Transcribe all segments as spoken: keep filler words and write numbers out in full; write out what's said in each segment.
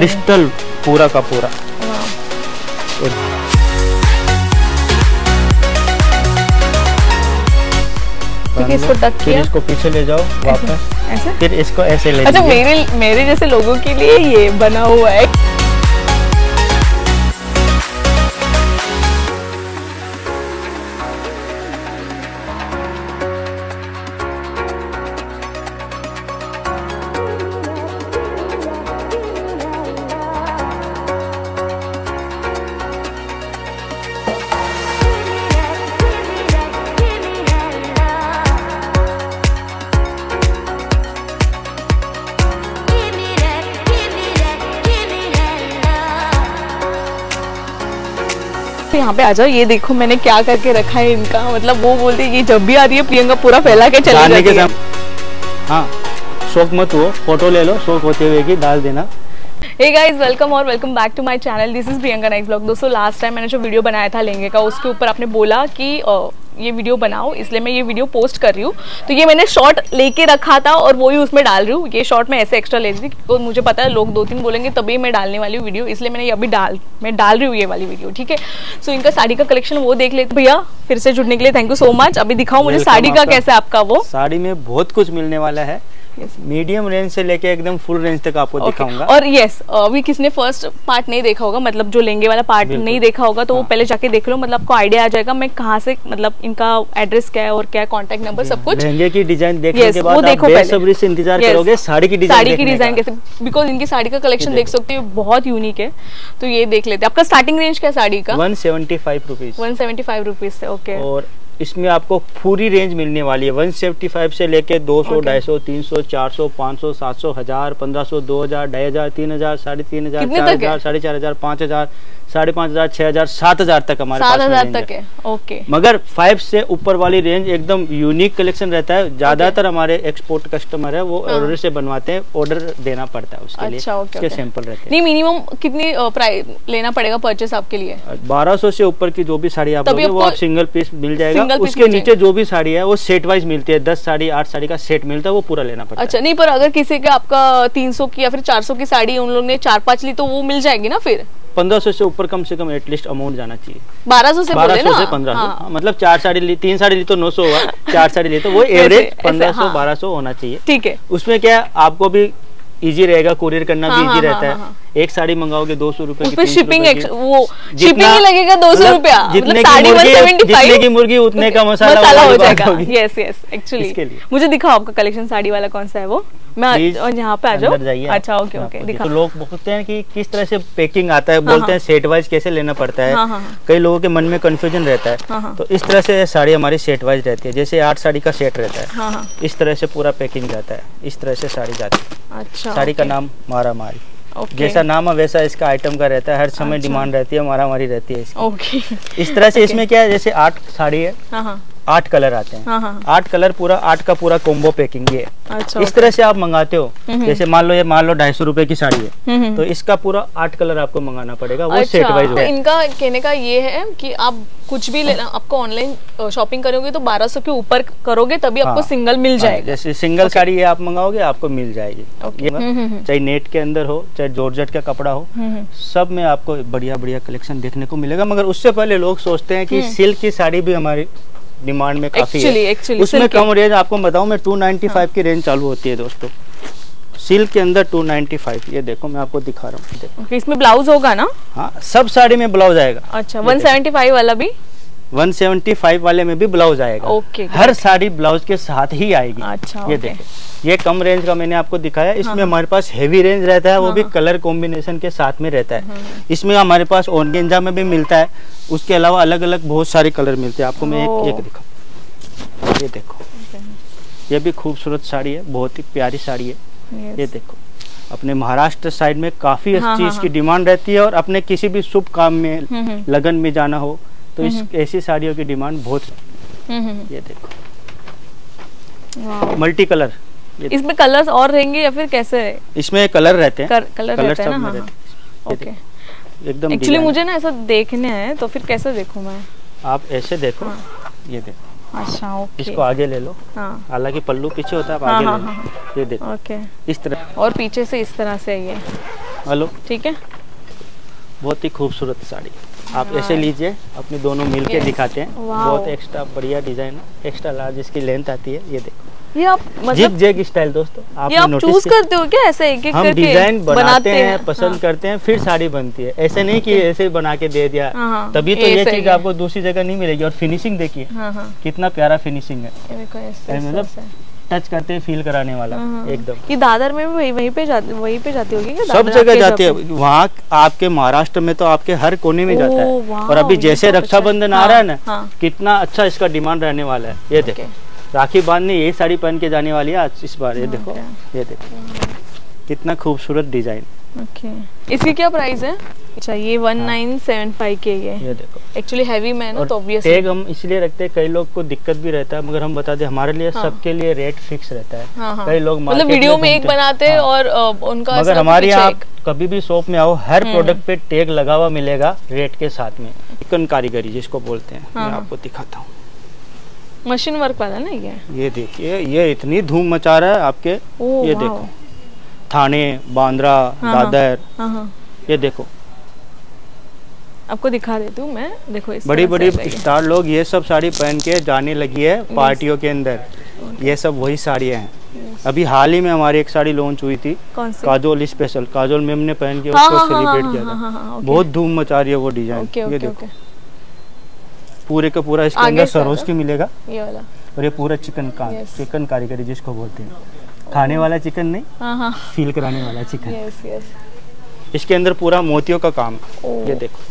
Crystal पूरा का पूरा। ठीक है, इसको टक किया, इसको पीछे ले जाओ वापस, ऐसे फिर इसको ऐसे ले। अच्छा, मेरे मेरे जैसे लोगों के लिए ये बना हुआ है। यहाँ पे आ जाओ, ये देखो मैंने क्या करके रखा है इनका, मतलब वो बोलते हैं ये जब भी आ रही है प्रियंका पूरा फैला के चली जाती है। हाँ, शौक मत हो, फोटो ले लो, शौक होते हुए की डाल देना। हे गाइस, वेलकम और welcome back to my channel, this is Priyanka Naik blog. दोस्तों, लास्ट टाइम मैंने जो वीडियो बनाया था लहंगे का, उसके ऊपर आपने बोला कि आ, ये वीडियो बनाओ, इसलिए मैं ये वीडियो पोस्ट कर रही हूँ। तो ये मैंने शॉर्ट लेके रखा था और वो ही उसमें डाल रही हूँ। ये शॉर्ट मैं ऐसे एक्स्ट्रा ले रही थी, तो मुझे पता है लोग दो तीन बोलेंगे तभी मैं डालने वाली हूँ वीडियो, इसलिए मैंने अभी डाल मैं डाल रही हूँ ये वाली वीडियो। ठीक है, सो इनका साड़ी का कलेक्शन वो देख लेते। भैया फिर से जुड़ने के लिए थैंक यू सो मच। अभी दिखाओ मुझे साड़ी का कैसा है आपका। वो साड़ी में बहुत कुछ मिलने वाला है, मीडियम रेंज से लेके एकदम फुल रेंज तक आपको okay. दिखाऊंगा। और यस, अभी किसने फर्स्ट पार्ट नहीं देखा होगा, मतलब जो लहंगे वाला पार्ट नहीं देखा होगा, तो हाँ. वो पहले जाके देख लो, मतलब आपको आइडिया आ जाएगा मैं कहाँ से, मतलब इनका एड्रेस क्या है और क्या कॉन्टेक्ट नंबर सब कुछ। लहंगे की डिजाइन देखने yes, के बाद आप बेसब्री से इंतजार yes. करोगे साड़ी की डिजाइन साड़ी की डिजाइन कैसे, बिकॉज इनकी साड़ी का कलेक्शन देख सकते हो बहुत यूनिक है। तो ये देख लेते हैं। आपका स्टार्टिंग रेंज क्या है साड़ी का? One seventy five rupees one seventy five rupees से। ओके, और इसमें आपको पूरी रेंज मिलने वाली है वन सेवेंटी फाइव से लेके दो सौ, ढाई सौ, तीन सौ, चार सौ, पाँच सौ, सात सौ, हजार, पंद्रह सौ, दो हजार, ढाई हजार, तीन हजार, साढ़े तीन हजार, चार हजार, साढ़े चार हजार, पाँच हजार, साढ़े पाँच हजार, छह हजार, सात हजार तक हमारे सात हजार तक है। ओके, मगर फाइव से ऊपर वाली रेंज एकदम यूनिक कलेक्शन रहता है। ज्यादातर हमारे एक्सपोर्ट कस्टमर है, वो ऑर्डर से बनवाते हैं, ऑर्डर देना पड़ता है उसके लिए। उसके सैंपल रहते हैं। नहीं, मिनिमम कितनी प्राइस लेना पड़ेगा परचेस आपके लिए? बारह सौ से ऊपर की जो भी साड़ी आप लोगे वो आप सिंगल पीस मिल जाएगा। उसके नीचे जो भी साड़ी है वो सेट वाइज मिलती है, दस साड़ी आठ साड़ी का सेट मिलता है, वो पूरा लेना पड़ता है। अच्छा, नहीं पर अगर किसी का आपका तीन सौ की या फिर चार सौ की साड़ी उन लोगों ने चार पांच ली तो वो मिल जाएगी ना? फिर पंद्रह सौ से ऊपर कम से कम एटलीस्ट अमाउंट जाना चाहिए। बारह सौ से बारह सौ से पंद्रह सौ, मतलब चार साड़ी ली, तीन साड़ी ली तो नौ सौ हुआ, चार साड़ी ली तो वो एवरेज पंद्रह सौ बारह सौ होना चाहिए। ठीक है, उसमें क्या आपको भी इजी रहेगा, कुरियर करना भी इजी रहता है। एक साड़ी मंगाओगे दो सौ रुपए की, शिपिंग वो शिपिंग ही लगेगा दो सौ रुपया। जितने की मुर्गी उतने का मसाला हो जाएगा। यस यस, एक्चुअली मुझे दिखाओ आपका कलेक्शन साड़ी वाला कौन सा है वो, मैं यहाँ पे आ जाऊँ। अच्छा, ओके ओके, दिखाओ। तो लोग बोलते हैं कि किस तरह से पैकिंग आता है, बोलते हैं सेट वाइज कैसे लेना पड़ता है, कई लोगों के मन में कंफ्यूजन रहता है। तो इस तरह से साड़ी हमारी सेट वाइज रहती है, जैसे आठ साड़ी का सेट रहता है, इस तरह से पूरा पैकिंग रहता है, इस तरह से साड़ी जाती है। अच्छा, साड़ी का नाम मारा मारी, जैसा नाम है वैसा इसका आइटम का रहता है, हर समय डिमांड रहती है, मारा मारी रहती है इसकी। ओके, इस तरह से इसमें क्या है, जैसे आठ साड़ी है, आठ कलर आते हैं, हाँ हाँ। आठ कलर पूरा, आठ का पूरा कॉम्बो पैकिंग ये। अच्छा, इस तरह से आप मंगाते हो, जैसे मान लो ये मान लो ढाई सौ रुपए की साड़ी है, तो इसका पूरा आठ कलर आपको मंगाना पड़ेगा, वो सेट वाइज होगा। इनका कहने का ये है कि आप कुछ भी लेना, आपको ऑनलाइन शॉपिंग करोगे तो बारह सौ के ऊपर करोगे तभी आपको सिंगल मिल जाएगा। जैसे सिंगल साड़ी ये आप मंगाओगे आपको मिल जाएगी, चाहे नेट के अंदर हो चाहे जॉर्जेट का कपड़ा हो, सब में आपको बढ़िया बढ़िया कलेक्शन देखने को मिलेगा। मगर उससे पहले लोग सोचते हैं कि सिल्क की साड़ी भी हमारी डिमांड में काफी actually, है। actually, उसमें कम रेंज आपको बताऊं मैं, टू नाइन्टी फाइव की रेंज चालू होती है दोस्तों, सिल्क के अंदर टू नाइन्टी फाइव। ये देखो मैं आपको दिखा रहा हूँ, देखो okay, इसमें ब्लाउज होगा ना? हाँ, सब साड़ी में ब्लाउज आएगा। अच्छा, वन सेवेंटी फाइव वाला भी? वन सेवेंटी फाइव वाले में भी ब्लाउज आएगा। ओके, हर साड़ी ब्लाउज के साथ ही आएगी। अच्छा, ये देखो, ये कम रेंज का मैंने आपको दिखाया। इसमें हमारे पास हेवी रेंज रहता है, वो भी कलर कॉम्बिनेशन के साथ में रहता है। इसमें हमारे पास ऑर्गेंजा में भी मिलता है, उसके अलावा अलग अलग बहुत सारे कलर मिलते हैं। आपको मैं एक एक दिखा, ये देखो, ये भी खूबसूरत साड़ी है, बहुत ही प्यारी साड़ी है। ये देखो, अपने महाराष्ट्र साइड में काफी इस चीज की डिमांड रहती है, और अपने किसी भी शुभ काम में, लगन में जाना हो तो इस ऐसी साड़ियों की डिमांड बहुत है। ये देखो, मल्टी कलर। इसमें कलर्स और रहेंगे या फिर कैसे? इसमें कलर रहते हैं, कर, कलर, कलर रहते हैं ना? हाँ, ओके, एकदम। एक्चुअली मुझे ना ऐसा देखने हैं, तो फिर कैसे देखूं मैं? आप ऐसे देखो, ये देखो। अच्छा, ओके, इसको आगे ले लो। हाँ, हालांकि पल्लू पीछे होता है, आप आगे हाँ, ले लो। हाँ, ये देखो, ओके, इस तरह, और पीछे से इस तरह से ये हेलो, ठीक है, बहुत ही खूबसूरत साड़ी। आप ऐसे लीजिए, अपने दोनों मिलके दिखाते हैं। बहुत एक्स्ट्रा बढ़िया डिजाइन है, एक्स्ट्रा लार्ज इसकी लेंथ आती है। ये देखो, ये आप मतलब जिग जैग स्टाइल दोस्तों, आप ये आप चूज करते हो क्या ऐसे एक एक हम करके? डिजाइन बनाते हैं, हैं पसंद हाँ। करते हैं, फिर साड़ी बनती है। ऐसे नहीं कि ऐसे बना के दे दिया, हाँ, तभी तो ये ये सही चीज है। आपको दूसरी जगह नहीं मिलेगी। और फिनिशिंग देखिए, हाँ, हाँ। कितना प्यारा फिनिशिंग है, ये देखो ऐसे मतलब ऐसे। टच करते फील कराने वाला हाँ। एकदम। ये दादर में भी वही वहीं पे जाती वहीं पे जाती होगी क्या? सब दादर जगह आपके जाती है हिसाब से? वहाँ। आपके महाराष्ट्र में तो आपके हर कोने में जाता ओह, है। वाह, और अभी ये जैसे बहुत अच्छा है। रक्षाबंधन आ रहा है ना, हाँ। कितना अच्छा इसका डिमांड रहने वाला है। ये देखो, राखी बांधने यही साड़ी पहन के जाने वाली है आज इस बार। ये देखो, ये देखो कितना खूबसूरत डिजाइन। ओके, इसकी क्या प्राइस है? अच्छा, ये वन नाइन सेवन फाइव के ये ये देखो, एक्चुअली हैवी में है ना, तो ऑब्वियसली टैग हम इसलिए रखते हैं, कई लोग को दिक्कत भी रहता है, मगर हम बता दें हमारे लिए हाँ। सबके लिए रेट फिक्स रहता है। हाँ, हाँ। कई लोग मतलब market वीडियो में एक घूमते हैं। बनाते हैं हाँ। और अ, उनका मगर ऐसा हमारे पीछे यहाँ एक- आप कभी भी शॉप में आओ, हर प्रोडक्ट पे टैग लगा हुआ मिलेगा रेट के साथ में। चिकन कारीगरी जिसको बोलते हैं, हाँ। मैं आपको दिखाता हूँ। मशीन वर्क वाला ना ये? ये देखिए, ये इतनी धूम मचा रहा है आपके। ओह, ये वाह। देखो, थाने, बांद्रा, हाँ, दादर, हाँ, हाँ। ये देखो आपको दिखा देती हूँ मैं, देखो इस बड़ी तरह बड़ी से रहेगी। स्टार लोग ये सब साड़ी पहन के जाने लगी है पार्टियों के अंदर। ये सब वही साड़ियाँ हैं। अभी हाल ही में हमारी एक साड़ी लॉन्च हुई थी, कौन सी? काजोल स्पेशल। काजोल मैम ने पहन के हाँ, उसको हाँ, हाँ, सेलिब्रेट हाँ, किया हाँ, हाँ, था। हाँ, ओके। बहुत धूम मचा रही है वो डिजाइन। ओके, ये ओके, देखो, ओके। पूरे का पूरा इसके आगे अंदर से सरोज की मिलेगा। ये वाला, और ये पूरा चिकन का Yes. चिकन कारीगरी जिसको बोलते हैं, खाने वाला चिकन नहीं, हाँ, हाँ। फील कराने वाला चिकन। Yes, yes. इसके अंदर पूरा मोतियों का काम है। ओह। ये देखो,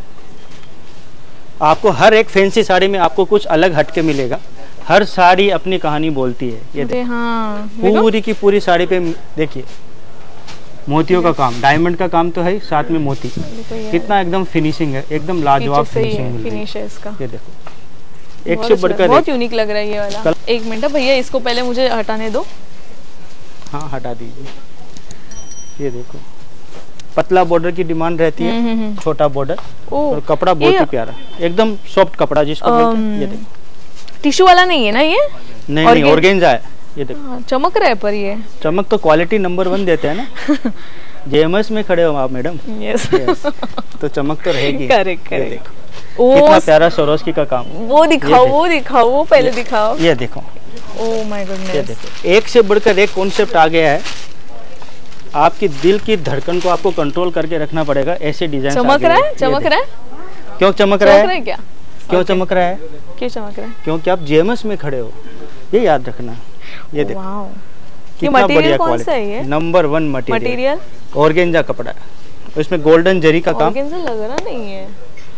आपको हर एक फैंसी साड़ी में आपको कुछ अलग हटके मिलेगा। हर साड़ी अपनी कहानी बोलती है। ये अरे हाँ, देखो, पूरी की पूरी साड़ी पे देखिए मोतियों का काम, डायमंड का काम तो है, साथ में मोती। देखो ये कितना एकदम फिनिशिंग है, एकदम लाजवाब पीछे से ही फिनिशिंग है, मिल रही है। फिनिश है इसका। ये देखो, एक बहुत से अच्छा, बढ़कर बहुत एक। यूनिक लग रहा है ये वाला। कल- एक मिनट भैया, इसको पहले मुझे हटाने दो। हाँ, हटा दीजिए। ये देखो, पतला बॉर्डर की डिमांड रहती है, हम्म, हम्म, हम्म। छोटा बॉर्डर। ओह, और कपड़ा बहुत ये- ही प्यारा, एकदम सॉफ्ट कपड़ा जिसको बोलते हैं। ये अम, देखो, टिश्यू वाला नहीं है ना ये? नहीं organ- नहीं ऑर्गेन्जा है। ये देखो, हाँ, चमक रहा है पर ये। चमक तो क्वालिटी नंबर वन देते हैं ना। जेएमएस में खड़े हो आप मैडम, यस, Yes. तो चमक तो रहेगी। करेक्ट, ये करेक्ट। देखो, कितना ओ, प्यारा सरोस्की का काम। वो दिखाओ, ये वो दिखाओ, वो पहले दिखाओ। ये देखो, ओह माय ये गुडनेस। देखो, एक से बढ़कर एक कॉन्सेप्ट आ गया है। आपकी दिल की धड़कन को आपको कंट्रोल करके रखना पड़ेगा। ऐसे डिजाइन चमक रहा है, चमक रहा है, क्यों चमक रहा चमक रहा है? है क्या? क्यों Okay. चमक रहा है? क्यों चमक रहा है? क्योंकि आप जेएमएस में खड़े हो, ये याद रखना। ये देखो, वाओ, कितना मटेरियल बढ़िया कौन सा है ये? Quality, number one material, material organza कपड़ा है। इसमें गोल्डन जरी का काम। ऑर्गेन्जा लग रहा नहीं है,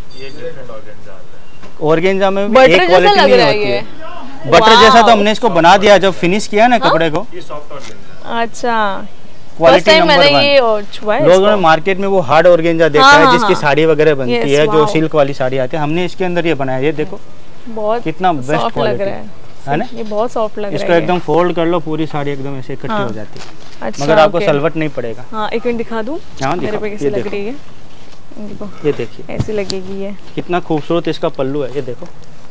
ऑर्गेन्जा में भी बटर एक जैसा क्वालिटी लग नहीं रहा है होती ये। है। Butter Wow. जैसा तो हमने इसको बना दिया जब फिनिश किया ना कपड़े को। अच्छा, फर्स्ट क्वालिटी टाइम नंबर मैंने वन। ये और छुआ है लोगों ने इसको। मार्केट में वो हार्ड ऑर्गेन्जा देखा हाँ, है, हाँ, जिसकी हाँ। साड़ी वगैरह बनती Yes, है, जो wow. सिल्क वाली साड़ी आती है। हमने इसके अंदर ये बनाया। ये देखो बहुत कितना बेस्ट सॉफ्ट लग क्वालिटी रहा है, है ना। ये बहुत सॉफ्ट लग इसको रहा है। एकदम फोल्ड कर लो, पूरी साड़ी एकदम ऐसे इकट्ठी हाँ। हो जाती है। अच्छा, मगर आपको okay. सलवट नहीं पड़ेगा। हाँ, एक मिनट दिखा दूँ हाँ, मेरे दिखाओ। पे कैसी ये लग देखो, रही है। देखो ये देखिए ऐसी लगेगी ये। कितना खूबसूरत इसका पल्लू है। ये देखो,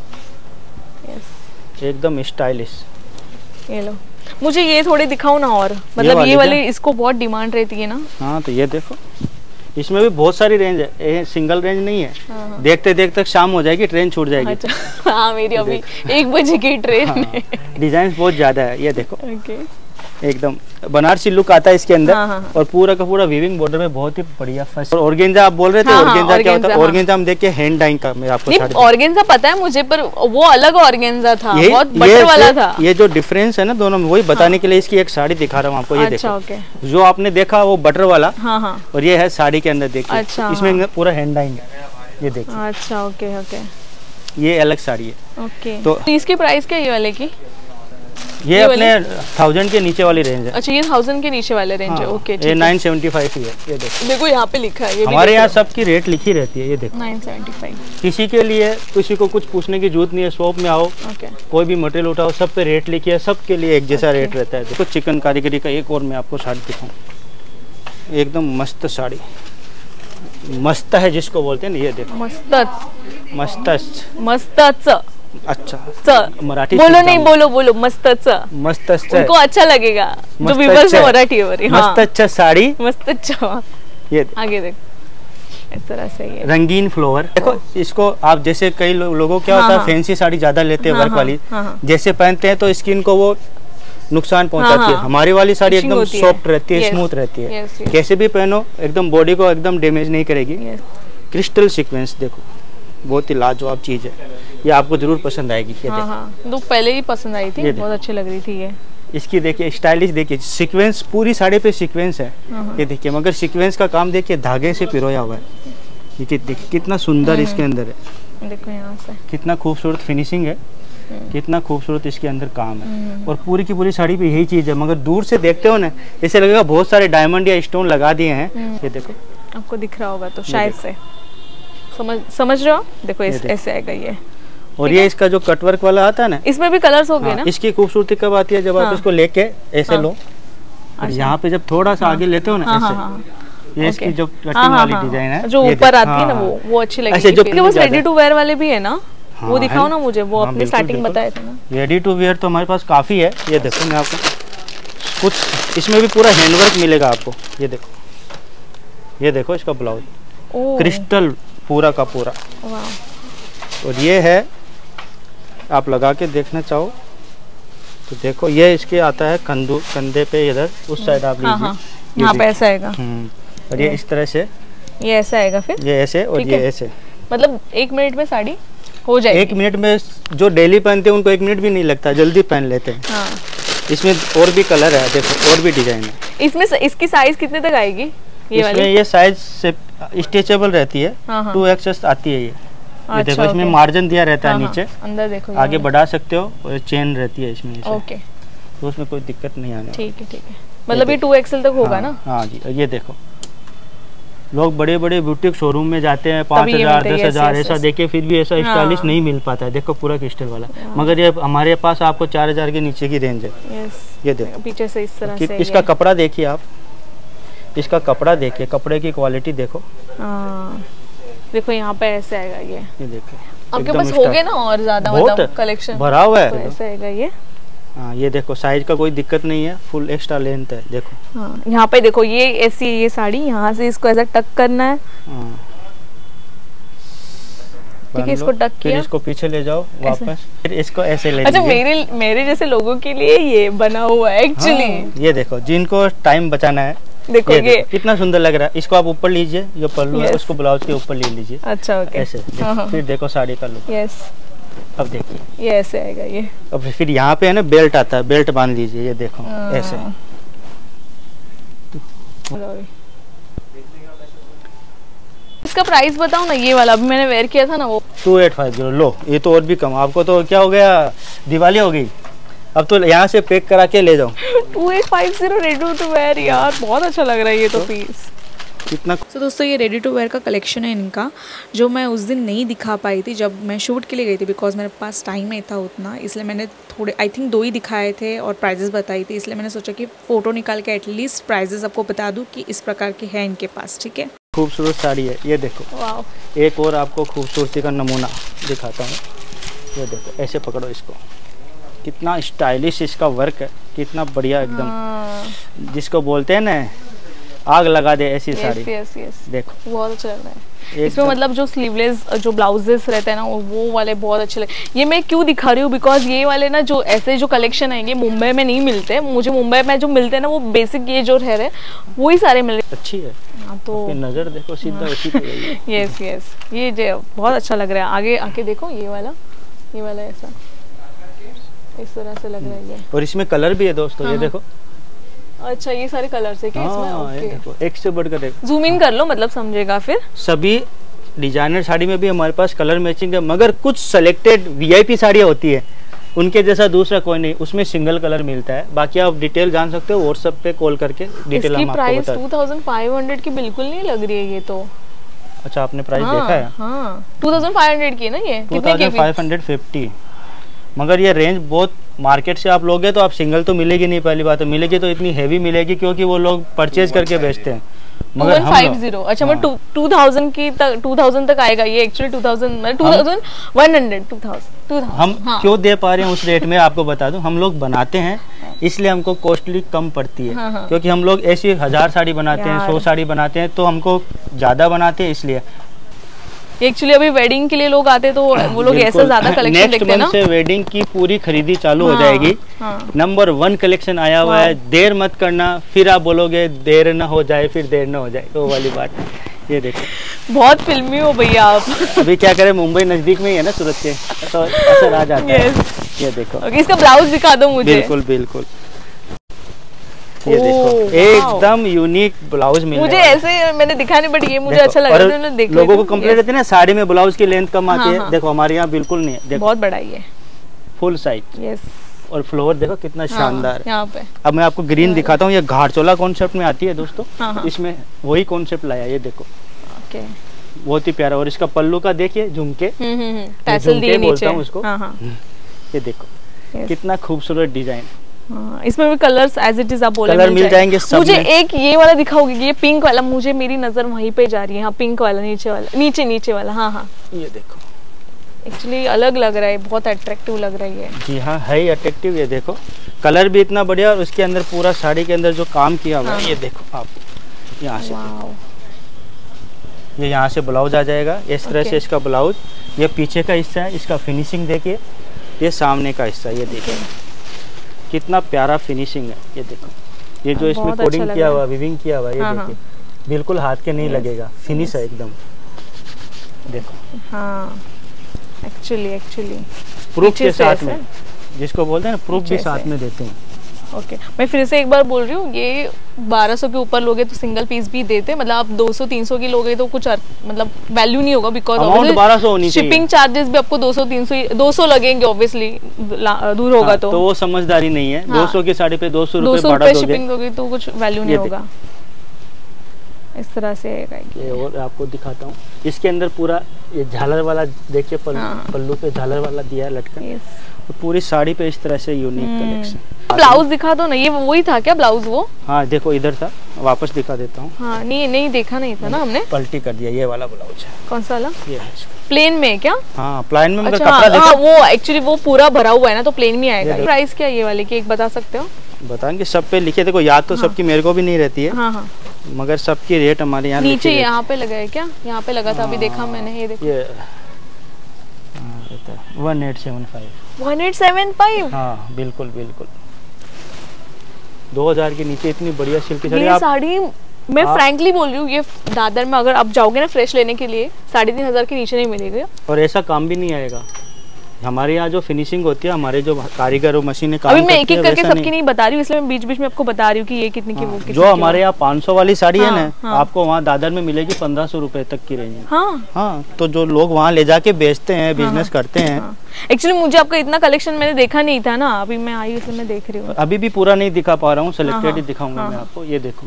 यस, एकदम स्टाइलिश। ये लो, मुझे ये थोड़े दिखाओ ना। और मतलब ये वाली वाली क्या? इसको बहुत डिमांड रहती है ना। हाँ, तो ये देखो, इसमें भी बहुत सारी रेंज है, ये सिंगल रेंज नहीं है। हाँ, हाँ। देखते देखते शाम हो जाएगी, ट्रेन छूट जाएगी। अच्छा, हाँ, मेरी अभी एक बजे की ट्रेन हाँ, है। डिजाइन बहुत ज्यादा है। ये देखो, ओके, एकदम बनारसी लुक आता है इसके अंदर। हाँ, हाँ, हाँ। और पूरा का पूरा वीविंग बॉर्डर में बहुत ही बढ़िया फर्स्ट। और ऑर्गेन्जा आप बोल रहे थे, हाँ, हाँ, ऑर्गेन्जा क्या होता है? ऑर्गेन्जा, ऑर्गेन्जा हम देखिए हैंड डाइंग का, मैं आपको नहीं साड़ी ऑर्गेन्जा पता है मुझे, पर वो अलग ऑर्गेन्जा था, ये बहुत ये बटर वाला जो- था। ये जो डिफरेंस है ना दोनों में, वही बताने के लिए इसकी एक साड़ी दिखा रहा हूँ आपको। ये अच्छा, देखो, ओके, जो आपने देखा वो बटर वाला, हाँ, हाँ, और ये है साड़ी के अंदर देखिए। अच्छा, इसमें हाँ। पूरा हैंड डाइंग है। ये देखिए, अच्छा, ओके, ओके, ये अलग साड़ी है। ओके। तो- तो इसकी प्राइस क्या है ये वाले की? ये ये अपने थाउजेंड के नीचे वाली रेंज है। अच्छा, ये थाउजेंड के नीचे वाले रेंज है। ओके, ये ठीक है। नाइन सेवेंटी फाइव ही है। ये देखो, देखो यहाँ पे लिखा है, ये भी हमारे यहाँ देखो। सबकी रेट लिखी रहती है। ये देखो, नाइन सेवेंटी फाइव। किसी के लिए किसी को कुछ पूछने की जरूरत नहीं है। शॉप में आओ, ओके, कोई भी मटेरियल उठाओ, सब पे रेट लिखी है, सबके लिए एक जैसा रेट रहता है। देखो, चिकन कारीगरी का एक और मैं आपको साड़ी दिखाऊं, एकदम मस्त साड़ी, मस्त है जिसको बोलते हैं ना। ये देखो, मस्तच, मस्तच, मस्तच, अच्छा च मराठी बोलो सीखता नहीं, हूं। बोलो बोलो, मस्तच। मस्तच उनको अच्छा लगेगा जो मस्त व्यूअर्स अच्छा है है। मराठी वर। हाँ, मस्त अच्छा साड़ी मस्तच। ये आगे देख, इस तरह से ये रंगीन फ्लावर देखो। इसको आप जैसे कई लो, लोगों क्या हाँ, होता है हाँ, फैंसी साड़ी ज्यादा लेते हैं हाँ, वर्क हाँ, वाली, हाँ, हाँ, जैसे पहनते हैं तो स्किन को वो नुकसान पहुंचाती हाँ, है। हाँ, हमारी वाली साड़ी Itching एकदम होती है। सॉफ्ट रहती है, Yes, स्मूथ रहती है, yes, yes. कैसे भी पहनो एकदम बॉडी को एकदम डैमेज नहीं करेगी। Yes. क्रिस्टल सीक्वेंस देखो, बहुत ही लाजवाब चीज है, ये आपको जरूर पसंद आएगी। ये हाँ देखो, हाँ, तो पहले ही पसंद आई थी, ये बहुत अच्छी लग रही थी ये। इसकी देखिए स्टाइलिश, देखिए सीक्वेंस पूरी साड़ी पे सीक्वेंस है। हाँ, ये देखिए, मगर सीक्वेंस का काम देखिए धागे से पिरोया हुआ है। ये कि- देखिए कितना सुंदर इसके अंदर है, देखो यहाँ से कितना खूबसूरत फिनिशिंग है, कितना खूबसूरत इसके अंदर काम है। और पूरी की पूरी साड़ी पे यही चीज है, मगर दूर से देखते हो ना ऐसे लगेगा बहुत सारे डायमंड या स्टोन लगा दिए हैं। ये देखो, आपको दिख रहा होगा तो शायद से समझ समझ रहे हो। देखो इस, ऐसे आएगा ये। और ये इसका जो कटवर्क वाला आता है ना, इसमें भी कलर्स हो गए हाँ, ना। इसकी खूबसूरती कब आती है जब आप हाँ, इसको लेके ऐसे हाँ, लो, और यहाँ पे जब थोड़ा सा हाँ, आगे लेते हो ना हाँ, हाँ, ऐसे, हाँ, ये इसकी okay. जो कटिंग हाँ, हाँ, वाली हाँ, डिजाइन है जो ये ऊपर देखो, आती है ना, हाँ, वो वो अच्छी ऐसे लगेगी। जो इसके पास ज्यादा रेडी टू वेयर वाले भी है ना, हाँ, वो दिखाओ है। ना मुझे, वो हाँ, अपनी बिल्कुल, स्टार्टिंग बिल्कुल। बताए थे ना। रेडी टू वेयर तो हमारे पास काफ़ी है। ये देखो, मैं आपको कुछ इसमें भी पूरा हैंडवर्क मिलेगा आपको। ये देखो, ये देखो इसका ब्लाउज ओह, क्रिस्टल पूरा का पूरा। वाह। और ये है, आप लगा के देखना चाहो तो देखो, ये इसके आता है कंधू कंधे पे, इधर उस साइड आप हाँ, हाँ, लीजिए, यहाँ पे ऐसा आएगा, हम्म, और ये इस तरह से, ये ऐसा आएगा फिर, ये ऐसे और ठीक ये है। ऐसे। मतलब एक मिनट में साड़ी हो जाएगी। एक मिनट में, जो डेली पहनते हैं उनको एक मिनट भी नहीं लगता, जल्दी पहन लेते हैं। हाँ, इसमें और भी कलर है, देखो और भी डिजाइन है इसमें से, इसकी साइज कितने तक आएगी ये इसमें। वाली? ये साइज से स्ट्रेचेबल रहती है, हाँ, हाँ। टू एक्सेस आती है ये। अच्छा, ये देखो, इसमें ओके। मार्जिन दिया रहता है हाँ, नीचे, हाँ, अंदर देखो, आगे बढ़ा सकते हो, और चेन रहती है इसमें ऐसे, ओके, तो उसमें कोई दिक्कत नहीं आने। ठीक है ठीक है। मतलब ये टू एक्सएल तक होगा हाँ, ना। हाँ जी। ये देखो, लोग बड़े बड़े ब्यूटिक शोरूम में जाते हैं, पाँच तभी ये हजार मिलते हैं, दस yes, हजार yes, ऐसा yes. देखे, फिर भी ऐसा हाँ। स्टाइलिश नहीं मिल पाता है। देखो पूरा क्रिस्टल वाला, मगर ये हमारे पास आपको चार हजार के नीचे की रेंज है। यस, ये देखो, पीछे से इस तरह कि, से इसका ये। कपड़ा देखिए आप, इसका कपड़ा देखिए, कपड़े की क्वालिटी देखो। हाँ, देखो यहाँ पे ऐसे आएगा ये। ये देखो, आपके एकदम पास स्टाइल- होगे ना और ज्यादा, बहुत मतलब कलेक्शन भरा हुआ तो है। ऐसे आएगा ये। हाँ, ये देखो, साइज का कोई दिक्कत नहीं है, फुल एक्स्ट्रा लेंथ है। देखो, हाँ, यहाँ पे देखो, ये ऐसी है ये साड़ी, यहाँ से इसको ऐसा टक करना है, हाँ, ठीक है, बांध इसको लो, टक फिर किया। इसको पीछे ले जाओ वापस, फिर इसको ऐसे ले अच्छा, लीजिए। मेरे मेरे जैसे लोगों के लिए ये बना हुआ है एक्चुअली। हाँ, ये देखो, जिनको टाइम बचाना है, देखो ये ये, देखो, कितना सुंदर लग रहा है। इसको आप ऊपर लीजिए, जो पल्लू है Yes. उसको ब्लाउज के ऊपर ले लीजिए, अच्छा ओके, ऐसे देखो, हाँ, हाँ। फिर देखो साड़ी का लुक। यस, अब देखिए, ये ऐसे आएगा ये। अब फिर यहाँ पे है ना बेल्ट आता है, बेल्ट बांध लीजिए। ये देखो हाँ। ऐसे, इसका प्राइस बताओ ना, ये वाला अभी मैंने वेयर किया था ना वो। Two eight five zero. लो, ये तो और भी कम, आपको तो क्या हो गया, दिवाली हो गई, अब तो यहाँ से पैक करा के ले जाओ। Two eight five zero ready to wear, यार बहुत अच्छा लग रहा है ये तो पीस। कितना तो दोस्तों, ये रेडी टू वेयर का कलेक्शन है इनका, जो मैं उस दिन नहीं दिखा पाई थी जब मैं शूट के लिए गई थी, बिकॉज मेरे पास टाइम नहीं था उतना, इसलिए मैंने थोड़े, आई थिंक दो ही दिखाए थे और प्राइजेस बताई थी, इसलिए मैंने सोचा कि फ़ोटो निकाल के एटलीस्ट प्राइजेस आपको बता दूँ कि इस प्रकार के हैं इनके पास, ठीक है। खूबसूरत साड़ी है, ये देखो। वाह, एक और आपको खूबसूरती का नमूना दिखाता हूँ। ये देखो, ऐसे पकड़ो इसको, कितना स्टाइलिश इसका वर्क है, कितना बढ़िया एकदम, हाँ, जिसको बोलते हैं ना आग लगा दे ऐसी साड़ी। यस यस यस, देखो, बहुत अच्छा लग रहा है। एक इसमें तो- मतलब जो स्लीवलेस जो ब्लाउजेस रहते हैं ना, वो वाले बहुत अच्छे लगे। ये मैं क्यों दिखा रही हूँ, बिकॉज ये वाले ना जो ऐसे जो कलेक्शन है ये मुंबई में नहीं मिलते। मुझे मुंबई में जो मिलते हैं ना, वो बेसिक ये जो रह रहे वो ही सारे मिल रहे। अच्छी है, हाँ, तो आपकी नजर देखो सीधा उसी पे गई है। यस यस, ये जो बहुत अच्छा लग रहा है। आगे आके देखो, ये वाला ये वाला ऐसा इस तरह से लग रहा है ये। और इसमें कलर भी है दोस्तों, ये हाँ, देखो। अच्छा, ये सारे कलर्स है क्या इसमें? हाँ, ये ओके, देखो, एक से बढ़कर एक। जूम इन कर लो, मतलब समझेगा फिर। सभी डिजाइनर साड़ी में भी हमारे पास कलर मैचिंग है, मगर कुछ सेलेक्टेड वीआईपी साड़ियाँ होती है, उनके जैसा दूसरा कोई नहीं, उसमें सिंगल कलर मिलता है। बाकी आप डिटेल जान सकते हो व्हाट्सएप पे कॉल करके, डिटेल इसकी हम आपको प्राइस बता। टू थाउजेंड फाइव हंड्रेड की बिल्कुल नहीं लग रही है ये तो। अच्छा, आपने प्राइस हाँ, देखा है? हाँ, टू थाउजेंड फाइव हंड्रेड की है ना ये? टू कितने की थाउजेंड फाइव हंड्रेड फिफ्टी। मगर ये रेंज बहुत, मार्केट से आप लोगे तो आप सिंगल तो मिलेगी नहीं, पहली बात तो मिलेगी तो इतनी हैवी मिलेगी, क्योंकि वो लोग परचेज करके बेचते हैं। मगर हम ट्वेंटी फाइव अच्छा मतलब टू थाउजेंड की तक टू थाउजेंड तक आएगा ये एक्चुअली टू थाउजेंड मतलब two thousand one hundred two thousand हम हाँ। क्यों दे पा रहे हैं उस रेट में आपको बता दूं, हम लोग बनाते हैं इसलिए हमको कॉस्टली कम पड़ती है। हाँ हाँ। क्योंकि हम लोग ऐसी हजार साड़ी बनाते हैं, सौ साड़ी बनाते हैं तो हमको ज्यादा बनाते हैं इसलिए। एक्चुअली अभी वेडिंग के लिए लोग आते तो वो लोग ऐसा ज्यादा कलेक्शन देखते हैं ना। नेक्स्ट मंथ से वेडिंग की पूरी खरीदी चालू हाँ, हो जाएगी। हाँ। नंबर वन कलेक्शन आया हुआ है, देर मत करना, फिर आप बोलोगे देर ना हो जाए फिर देर ना हो जाए, वो वाली बात। ये देखो बहुत फिल्मी हो भैया आप। अभी क्या करें, मुंबई नजदीक में ही है ना सूरत के, तो असर आ जाता है। ये देखो इसका ब्लाउज दिखा दो मुझे। बिल्कुल बिल्कुल, ये देखो एकदम यूनिक ब्लाउज मिल मुझे ऐसे मैंने दिखा नहीं बट ये मुझे अच्छा लग रहा है। देख लोगों को कंप्लेंट रहती है ना साड़ी में ब्लाउज की लेंथ कम आती है, देखो हमारे यहाँ बिल्कुल नहीं है, बहुत बड़ा ही है, फुल साइज। यस। और फ्लोर देखो कितना शानदार यहाँ पे। अब मैं आपको ग्रीन दिखाता हूँ, ये घाटचोला कॉन्सेप्ट में आती है दोस्तों। इसमें वही कॉन्सेप्ट लाया, ये देखो बहुत ही प्यारा। और इसका पल्लू का देखिए झुमके, झुमके बोलता हूँ उसको। ये देखो कितना खूबसूरत डिजाइन। हाँ, इसमें भी कलर्स एज इट इज आप बोले कलर मिल जाएंगे सब। मुझे एक ये वाला दिखाओगे, ये पिंक वाला, मुझे मेरी नजर वहीं पे जा रही है। हाँ पिंक वाला, नीचे वाला, नीचे नीचे वाला। हाँ हाँ ये देखो एक्चुअली अलग लग रहा है, बहुत अट्रैक्टिव लग रही है। जी हाँ है ही अट्रैक्टिव। ये देखो कलर भी इतना बढ़िया, और उसके अंदर पूरा साड़ी के अंदर जो काम किया हुआ है, ये देखो आप यहाँ से, ये यहाँ से ब्लाउज आ जाएगा इस तरह से। इसका ब्लाउज, ये पीछे का हिस्सा है, इसका फिनिशिंग देखिए, ये सामने का हिस्सा, ये देखिए कितना प्यारा फिनिशिंग है। ये देखो ये जो इसमें कोडिंग किया हुआ, विविंग किया हुआ, ये देखिए बिल्कुल हाथ के नहीं लगेगा, फिनिश है एकदम। देखो हाँ एक्चुअली एक्चुअली प्रूफ के साथ में, जिसको बोलते हैं ना प्रूफ भी साथ में देते हैं। Okay okay. मैं फिर से एक बार बोल रही हूँ, ये बारह सौ के ऊपर लोगे तो सिंगल पीस भी देते, मतलब आप दो सौ तीन सौ की लोगे तो कुछ मतलब वैल्यू नहीं होगा, बिकॉज शिपिंग चार्जेस भी आपको दो सौ तीन सौ दो सौ लगेंगे ऑब्वियसली, दूर होगा। हाँ, तो, तो वो समझदारी नहीं है। हाँ, दो सौ की साड़ी पे दो सौ रुपए शिपिंग दोगे तो कुछ वैल्यू नहीं होगा। इस तरह से ये और आपको दिखाता हूँ, इसके अंदर पूरा ये झालर वाला देखिए, पल्लू हाँ। पल्लू पे झालर वाला दिया है लटकन, तो पूरी साड़ी पे इस तरह से यूनिक कलेक्शन। ब्लाउज दिखा दो ना, ये वही था क्या ब्लाउज वो? हाँ देखो इधर था, वापस दिखा देता हूँ। हाँ नहीं नहीं देखा नहीं था ना हमने, पलटी कर दिया। ये वाला ब्लाउज है। कौन सा वाला? ये है प्लेन में क्या? हाँ प्लेन में। अच्छा, कपड़ा देखो। हाँ, वो एक्चुअली वो पूरा भरा हुआ है ना, तो प्लेन में आएगा। प्राइस क्या ये वाले की एक बता सकते हो? बताएंगे, सब पे लिखे, देखो याद तो हाँ। सबकी मेरे को भी नहीं रहती है। हाँ हाँ। मगर सबकी रेट हमारे यहाँ नीचे यहाँ पे लगा है क्या? यहाँ पे लगा था, अभी देखा मैंने। ये देखो ये one eight seven five one eight seven five हाँ बिल्कुल बिल्कुल। दो हजार के नीचे इतनी बढ़िया सिल्क साड़ी। ये साड़ी मैं फ्रैंकली बोल रही हूँ, ये दादर में अगर आप जाओगे ना फ्रेश लेने के लिए, साढ़े तीन हजार के नीचे नहीं मिलेगी। और ऐसा काम भी नहीं आएगा। हमारे यहाँ जो फिनिशिंग होती है, हमारे जो कारीगर और मशीनें काम अभी मैं एक एक करके सबकी नहीं बता रही हूँ, इसलिए मैं बीच बीच में आपको बता रही हूँ कि ये कितने की, वो कितने जो हमारे यहाँ पाँच सौ वाली साड़ी हाँ, है ना हाँ। आपको वहाँ दादर में मिलेगी पंद्रह सौ रुपए तक की रेंज में। हाँ हाँ तो जो लोग वहाँ ले जाके बेचते हैं, बिजनेस हाँ, करते हैं। एक्चुअली हाँ। मुझे आपका इतना कलेक्शन मैंने देखा नहीं था ना, अभी मैं आई इसलिए मैं देख रही हूँ। अभी भी पूरा नहीं दिखा पा रहा हूँ, सिलेक्टेड ही दिखाऊंगा मैं आपको। ये देखो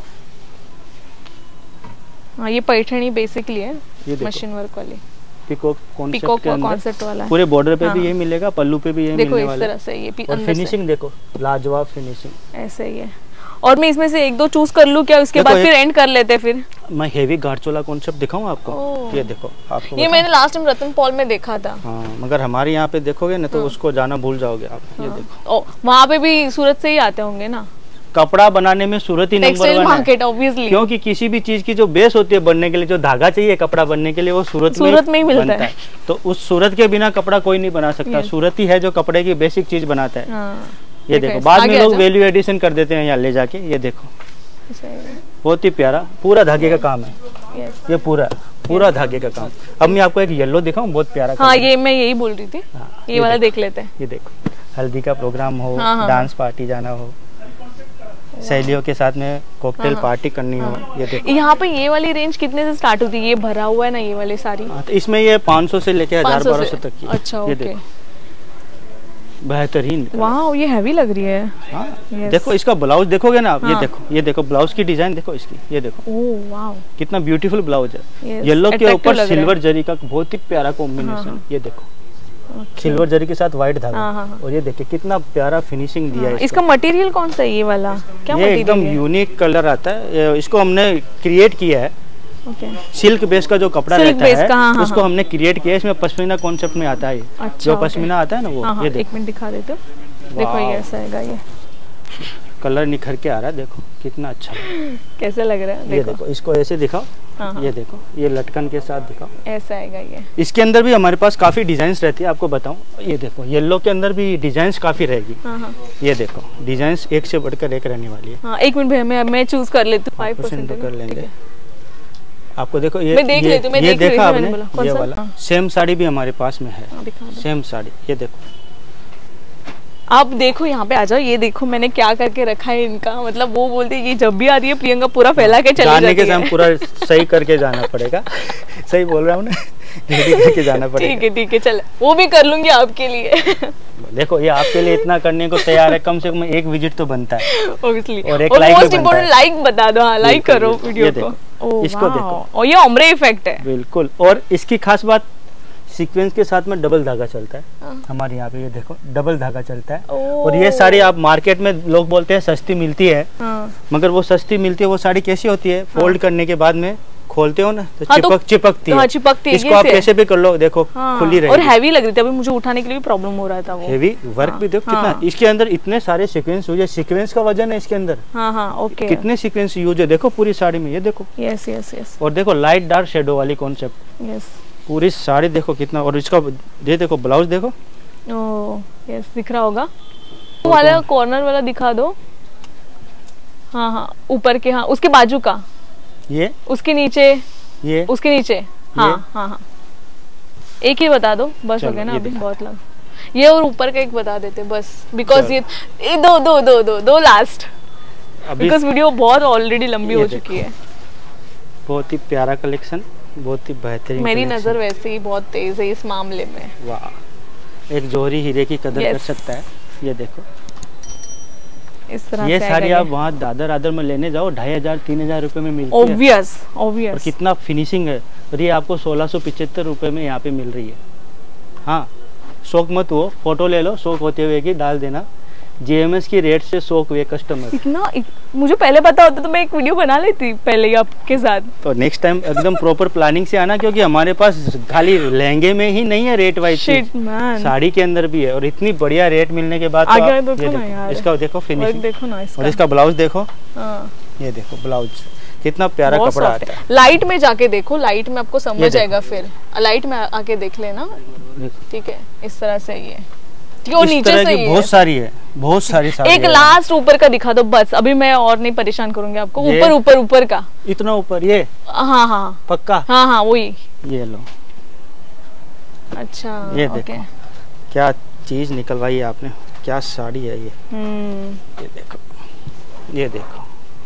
हाँ, ये पैठनी बेसिकली है, मशीन वर्क वाली पिकॉक पिकॉक कॉन्सेप्ट वाला। पूरे बॉर्डर पे हाँ। भी ये मिलेगा, पल्लू पे भी ये देखो मिलने वाला है। देखो इस तरह से ये और फिनिशिंग देखो, लाजवाब फिनिशिंग ऐसे ही है। और मैं इसमें से एक दो चूज कर लूं क्या, उसके बाद फिर एंड कर लेते हैं। फिर मैं हेवी घाटचोला कॉन्सेप्ट दिखाऊं आपको? ये देखो आपको, ये मैंने लास्ट टाइम रतन पॉल में देखा था। हाँ, मगर हमारे यहाँ पे देखोगे ना तो उसको जाना भूल जाओगे आप। ये देखो वहाँ पे भी सूरत से ही आते होंगे ना, कपड़ा बनाने में सूरत ही नंबर वन मार्केट ऑब्वियसली, क्योंकि किसी भी चीज की जो बेस होती है बनने के लिए, जो धागा चाहिए कपड़ा बनने के लिए, वो सूरत सूरत में ही मिलता है। तो उस सूरत के बिना कपड़ा कोई नहीं बना सकता, सूरत ही है जो कपड़े की बेसिक चीज बनाता है। ये देखो बाद में लोग वैल्यू एडिशन कर देते हैं यहाँ ले जाके। ये देखो बहुत ही प्यारा, पूरा धागे का काम है ये, पूरा पूरा धागे का काम। अब मैं आपको एक येलो दिखाऊं, बहुत प्यारा। हाँ ये मैं यही बोल रही थी, ये वाला देख लेते हैं। ये देखो हल्दी का प्रोग्राम हो, डांस पार्टी जाना हो, सहेलियों के साथ में कॉकटेल हाँ, पार्टी करनी हाँ, हो। ये देखो यहाँ पे ये वाली रेंज कितने से स्टार्ट होती है? ये भरा हुआ है ना ये वाली सारी, तो इसमें ये पाँच सौ से लेके हजार बारह सौ तक की। अच्छा ये देखो बेहतरीन, वाह ये हैवी लग रही है। हाँ देखो इसका ब्लाउज देखोगे ना आप, ये देखो ये देखो ब्लाउज की डिजाइन देखो इसकी, ये देखो ओह वाह कितना ब्यूटीफुल ब्लाउज है। येलो के ऊपर सिल्वर जरी का बहुत ही प्यारा कॉम्बिनेशन। ये देखो सिल्वर जरी के साथ व्हाइट धागा। हाँ, हाँ, हाँ। और ये देखिए कितना प्यारा फिनिशिंग दिया है। इसका मटेरियल कौन सा है ये वाला? क्या ये एकदम यूनिक कलर आता है, इसको हमने क्रिएट किया है। ओके। सिल्क बेस का जो कपड़ा रहता है हाँ, हाँ, उसको हमने क्रिएट किया है। इसमें पश्मीना कॉन्सेप्ट में आता है। अच्छा, जो पश्मीना आता है ना वो। हाँ, हाँ, ये एक मिनट दिखा देते हो। देखो ये ऐसा है ये कलर निखर के आ रहा है, देखो कितना अच्छा कैसे लग रहा है। देखो। ये देखो, इसको ऐसे दिखाओ। हाँ, हाँ। ये देखो, ये लटकन के साथ दिखाओ, ऐसा आएगा ये। इसके अंदर भी हमारे पास काफी डिजाइन रहती है, आपको बताऊं। ये देखो येलो के अंदर भी डिजाइन काफी रहेगी। हाँ, हाँ। ये देखो डिजाइन एक से बढ़कर एक रहने वाली है। हाँ, एक मिनट भैया मैं मैं चूज कर लेती हूँ। फाइव परसेंट कर लेंगे आपको। देखो ये मैं देख ये, लेती हूँ, मैं ये देख देखा आपने ये सा? वाला सेम साड़ी भी हमारे पास में है। सेम साड़ी ये देखो, आप देखो यहाँ पे आ जाओ। ये देखो मैंने क्या करके रखा है इनका, मतलब वो बोलते हैं ये जब भी आती है प्रियंका पूरा फैला के चली जाती है। जाने के समय पूरा सही करके जाना पड़ेगा। सही बोल रहा हूँ ना, रेडी करके जाना पड़ेगा। ठीक है ठीक है, चल वो भी कर लूंगी आपके लिए। देखो ये आपके लिए इतना करने को तैयार है, कम से कम एक विजिट तो बनता है ऑब्वियसली। और एक लाइक मोस्ट इम्पोर्टेंट लाइक बता दो। हाँ, लाइक करो वीडियो को। इसको देखो, और ये ओम्ब्रे इफेक्ट है बिल्कुल। और इसकी खास बात सीक्वेंस के साथ में डबल धागा चलता है हमारे यहाँ पे। ये देखो डबल धागा चलता है। और ये साड़ी आप मार्केट में लोग बोलते हैं सस्ती मिलती है, मगर वो सस्ती मिलती है वो साड़ी कैसी होती है, फोल्ड करने के बाद में खोलते हो ना तो हाँ, चिपक तो, चिपकती है। हाँ, चिपकती है। इसको आप कैसे भी कर लो, देखो हाँ, खुली रहेगी। और हैवी लग रही थी, अभी मुझे उठाने के लिए भी प्रॉब्लम हो रहा था वो। हैवी वर्क हाँ, भी देखो हाँ, कितना इसके अंदर इतने सारे सीक्वेंस यूज है। सीक्वेंस का वजन है इसके अंदर। हाँ, हाँ, ओके। कितने सीक्वेंस यूज है देखो पूरी साड़ी में। ये देखो यस यस यस। और देखो लाइट डार्क शेडो वाली कॉन्सेप्ट। यस पूरी साड़ी देखो कितना। और इसका ये देखो ब्लाउज देखो। ओह यस दिख रहा होगा। वाला कॉर्नर वाला दिखा दो। हाँ हाँ ऊपर के। हाँ उसके बाजू का ये, उसके नीचे ये, उसके नीचे। हाँ हाँ हाँ एक ही बता दो बस, हो गया ना अभी बहुत लग। ये और ऊपर का एक बता देते बस, बिकॉज ये, ये दो दो दो दो दो लास्ट, बिकॉज वीडियो बहुत ऑलरेडी लंबी हो चुकी है। बहुत ही प्यारा कलेक्शन, बहुत ही बेहतरीन। मेरी नजर वैसे ही बहुत तेज है इस मामले में। वाह, एक जोहरी हीरे की कदर yes. कर सकता है। ये देखो इस तरह ये साड़ी आप वहाँ दादर आदर में लेने जाओ ढाई हजार तीन हजार रुपए में मिलती obvious, है obvious. और कितना फिनिशिंग है। और ये आपको सोलह सौ पिछहत्तर रुपए में यहाँ पे मिल रही है। हाँ शौक मत हो, फोटो ले लो, शौक होते हुए कि डाल देना। जेएमएस की रेट से शौक हुए कस्टमर। इतना इत, मुझे पहले पता होता तो मैं एक वीडियो बना लेती पहले ही आपके साथ। तो नेक्स्ट टाइम एकदम प्रॉपर प्लानिंग से आना, क्योंकि हमारे पास खाली लहंगे में ही नहीं है रेट वाइज, साड़ी के अंदर भी है। और इतनी बढ़िया रेट मिलने के बाद तो आगे देखो ये देखो, यार। इसका देखो फिनिशिंग देखो ना इसका। और इसका ब्लाउज देखो। ये देखो ब्लाउज कितना प्यारा कपड़ा आता है। लाइट में जाके देखो, लाइट में आपको समझ आएगा, फिर लाइट में आके देख लेना। ठीक है इस तरह से ये इस नीचे तरह से की बहुत सारी है, बहुत सारी साड़ी एक लास्ट ऊपर का दिखा दो बस, अभी मैं और नहीं परेशान करूंगी आपको। ऊपर ऊपर ऊपर का इतना ऊपर ये। हाँ हाँ पक्का। हाँ हाँ वही ये लो। अच्छा ये देखो क्या चीज निकलवाई है आपने, क्या साड़ी है ये। ये देखो, ये देखो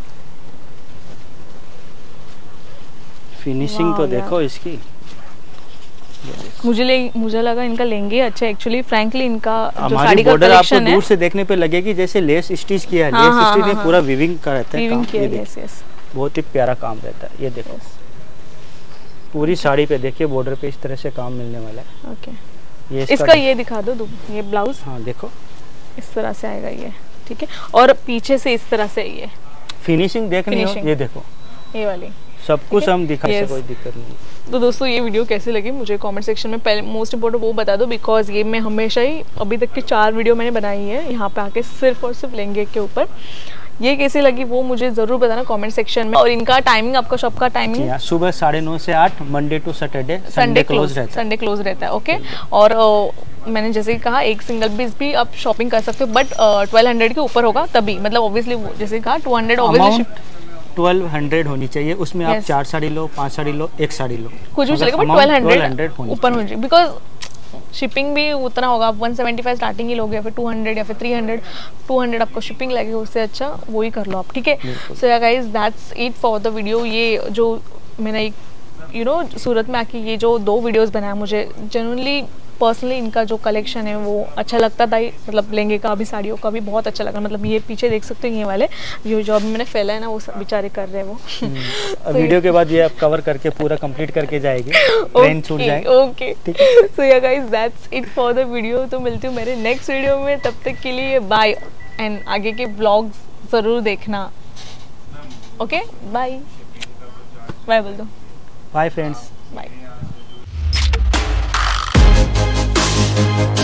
फिनिशिंग तो देखो इसकी। मुझे ले, मुझे लगा इनका लेंगे अच्छा। एक्चुअली फ्रैंकली इनका जो साड़ी का कलेक्शन है, दूर से देखने पे लगेगी जैसे लेस स्टिच किया है। हाँ, लेस हाँ, स्टिच में हाँ, पूरा वीविंग का रहता है काम। ये यस, यस। बहुत ही प्यारा काम रहता है। ये देखो पूरी साड़ी पे देखिए बॉर्डर पे इस तरह से काम मिलने वाला है। ओके ये इसका, इसका ये दिखा दो, दो ये ब्लाउज। हाँ देखो इस तरह से आएगा ये। ठीक है और पीछे से इस तरह से ये फिनिशिंग देखनी हो। ये देखो ये वाली सब कुछ हम दिखा सकते, कोई दिक्कत नहीं। तो दोस्तों ये वीडियो कैसी लगी मुझे कमेंट सेक्शन में पहले मोस्ट इम्पोर्टेंट वो बता दो, बिकॉज ये मैं हमेशा ही अभी तक की चार वीडियो मैंने बनाई है यहाँ पे आके सिर्फ और सिर्फ लहंगे के ऊपर। ये कैसी लगी वो मुझे जरूर बताना कमेंट सेक्शन में। और इनका टाइमिंग, आपका शॉप का टाइमिंग सुबह साढ़े नौ से आठ, Monday to Saturday, Sunday close रहता है। संडे क्लोज रहता है ओके। और मैंने जैसे कहा एक सिंगल पीस भी आप शॉपिंग कर सकते हो, बट ट्वेल्व हंड्रेड के ऊपर होगा तभी, मतलब ऑब्वियसली जैसे कहा two hundred obviously twelve hundred होनी चाहिए। उसमें yes. आप चार साड़ी लो, पांच साड़ी लो, एक साड़ी लो, कुछ भी चलेगा, बट ट्वेल्व हंड्रेड ऊपर होनी चाहिए। बिकॉज शिपिंग भी उतना होगा, आप वन सेवेंटी फाइव स्टार्टिंग ही लोगे या फिर टू हंड्रेड या फिर थ्री हंड्रेड टू हंड्रेड आपको शिपिंग लगेगी, उससे अच्छा वो ही कर लो आप। ठीक है so yeah guys that's it for the video. ये जो मैंने एक यू नो सूरत में आके ये जो दो वीडियोस बनाया मुझे जेन्युइनली पर्सनली इनका जो कलेक्शन है वो अच्छा लगता था, मतलब लहंगे का भी साड़ियों का भी बहुत अच्छा लगा। मतलब ये पीछे देख सकते हो ये वाले ये जो अभी मैंने फैला है ना वो बेचारे कर रहे हैं वो। so, वीडियो के बाद ये आप कवर करके पूरा कंप्लीट करके जाएगी, ट्रेंड छूट जाए। Okay, so yeah guys that's it for the video. तो मिलती हूँ मेरे नेक्स्ट वीडियो में, तब तक के लिए बाय एंड आगे के ब्लॉग्स ज़रूर देखना। ओके बाय बाय बोल दो। Bye friends, bye.